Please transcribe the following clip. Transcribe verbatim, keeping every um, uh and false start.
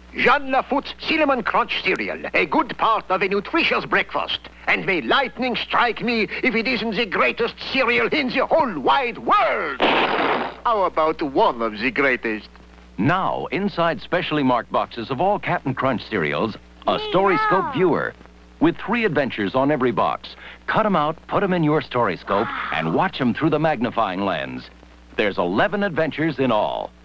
Jean LaFoote's Cinnamon Crunch cereal, a good part of a nutritious breakfast. And may lightning strike me if it isn't the greatest cereal in the whole wide world. How about one of the greatest? Now, inside specially marked boxes of all Captain Crunch cereals, a Storyscope viewer. With three adventures on every box. Cut them out, put them in your Storyscope, and watch them through the magnifying lens. There's eleven adventures in all.